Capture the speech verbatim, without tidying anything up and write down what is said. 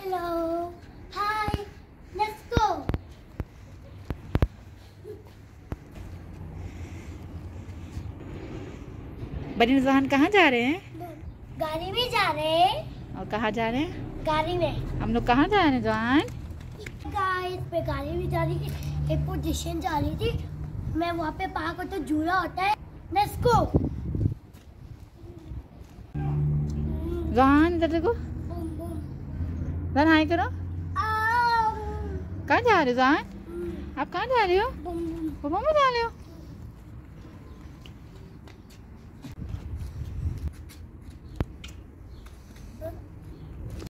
Hello hi let's go. बनीन जहान कहाँ जा रहे हैं? गाड़ी में जा रहे हैं। और कहाँ जा रहे हैं? गाड़ी में। हम लोग कहाँ जा रहे हैं जहान? गाइस पे गाड़ी में जा रही थी, एक पोजीशन जा रही थी। मैं वहाँ पे पार्क होता तो झूला होता है। Let's go. जहान इधर देखो, जहान हाय करो। कहाँ जा रहे हो जहान? आप कहाँ जा रहे हो? बूम बूम घूमने जा रहे हो?